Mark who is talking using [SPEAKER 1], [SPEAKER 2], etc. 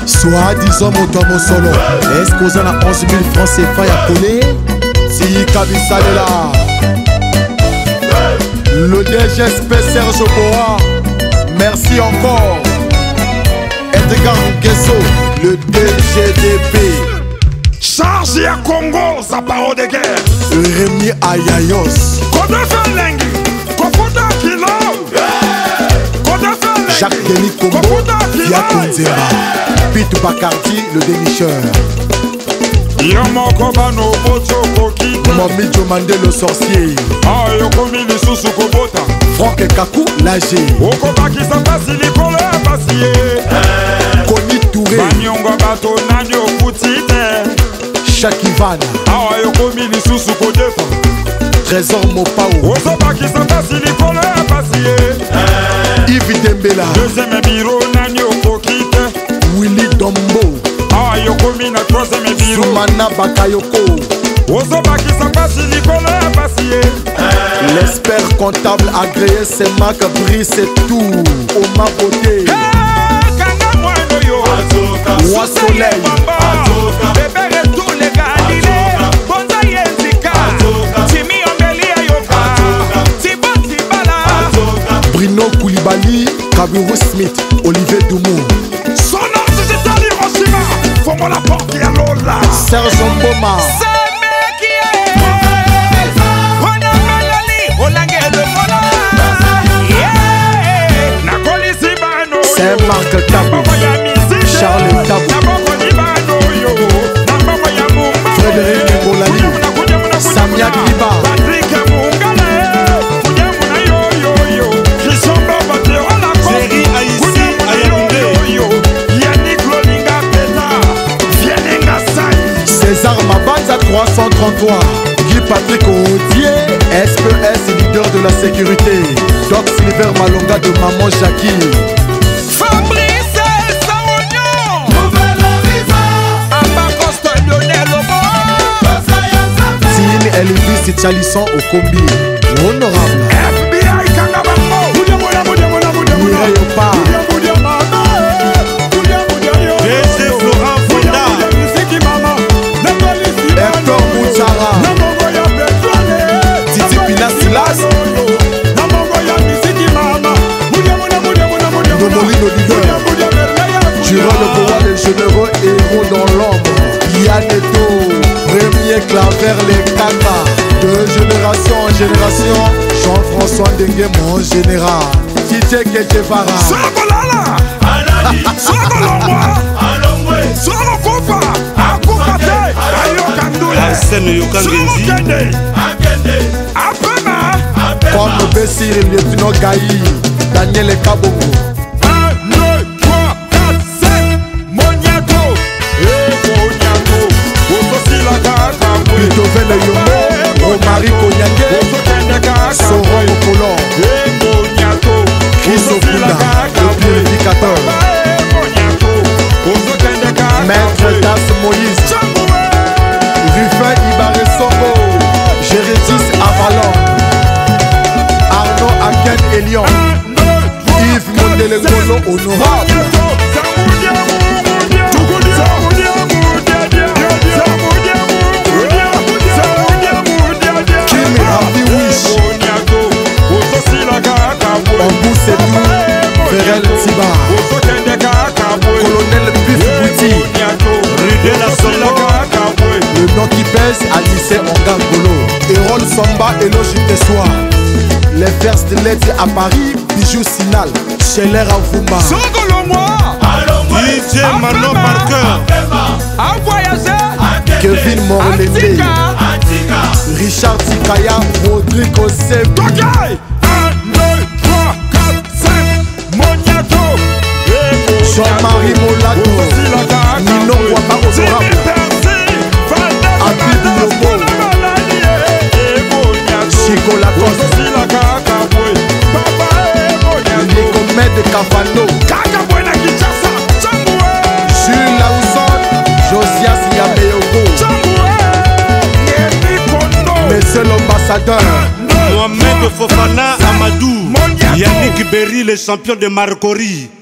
[SPEAKER 1] Soi-disant moto à mon solo. Est-ce qu'on a 11 000 francs CFA à coller? Si Kabissa est là. Le DGSP Serge Boa. Merci encore. Edgar Nguesso, le DGDP.
[SPEAKER 2] Charge à Congo, sa parole de guerre.
[SPEAKER 1] Rémi Ayayos. Jacques Denis Combo, Via Konzera. Pete Bacardi, le dénicheur. Mami Jomande, le sorcier. Franck Kakou, l'âgé. Koni Touré. Chakivan. Trésor Mopao. Yves Dembela. Willy Dombo. Soumana Bakayoko. L'expert comptable agréé, c'est Mac Brice et tout. Oma Beauté. Roi Soleil. Bruno Koulibaly, Kabiru Smith, Olivier Doumou.
[SPEAKER 2] Son nom c'est Hiroshima. Faut-moi la porte à Lola.
[SPEAKER 1] Serge Mboma. C'est Marc Tabou. Charles Tabou. Frédéric Ngolali. Samia Kiba. César Mabanza 333. Guy Patrick Odier, SPS leader de la sécurité. Doc Silver Malonga de Maman Jackie.
[SPEAKER 3] Fabrice Saounion. Abacoste Lionel Lobo.
[SPEAKER 1] Tine Elvis Chalisson au combi. Honorable
[SPEAKER 2] FBI Kangabamo.
[SPEAKER 1] Mireille Opa. Hector Mouchara. Titi Pina Silas. Domolino leader. Durant le pouvoir des généraux héros dans l'ombre. Yaneto. Premier claver les Kaka. De génération en génération. Jean-François Dengue mon général. Tite Ketevara.
[SPEAKER 2] Sokolala. Solokopa.
[SPEAKER 1] Comme Bessir et Lieutenant Gaï, Daniel Kabongo.
[SPEAKER 2] 1, 2, 3, 4, 5, Moniato. Moniato.
[SPEAKER 1] Beethoven Yombo, Romari Konyake, Soro Mokolon, Chris Okunda, le purificateur, Maître Das Moïse, Ruffin Ibaré Soko, Gérédis Avalon, Arnaud Aken Elion, Yves Mondelengolo Honorable, Kimi Ravi Wish, Ambou Sedou, Ferel Tiba, Colonel Pif Bouti, Rudel Songo, le nom qui pèse Alice Ongangolo, Erol Somba et Logique Soir, les First Lady à Paris, Bijou Sinal, Scheller à Vumba,
[SPEAKER 4] DJ Manon Marqueur,
[SPEAKER 1] Kevin Morlembe, Richard Tikaya, Rodrigo Sebi,
[SPEAKER 2] 1, 2, 3, 4, 5, Moniato.
[SPEAKER 1] Jean-Marie Molato, Nino Waka Honorable, Abid Lobo, Chico Lacoste, Nicomed Cavano, Jules Laousson, Josias Yameyogo, Monsieur l'ambassadeur,
[SPEAKER 4] Mohamed Fofana Amadou, Yannick Berry, le champion de Marcory.